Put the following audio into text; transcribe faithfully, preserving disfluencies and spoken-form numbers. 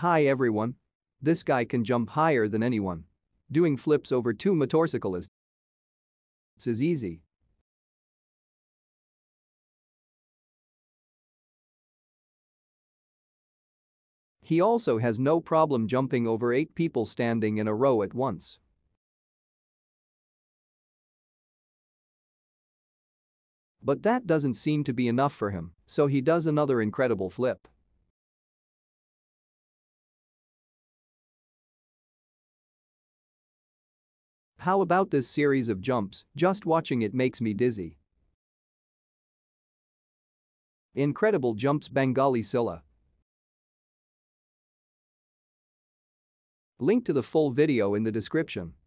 Hi everyone. This guy can jump higher than anyone. Doing flips over two motorcyclists is easy. He also has no problem jumping over eight people standing in a row at once. But that doesn't seem to be enough for him, so he does another incredible flip. How about this series of jumps? Just watching it makes me dizzy. Incredible jumps Bengali Sylla. Link to the full video in the description.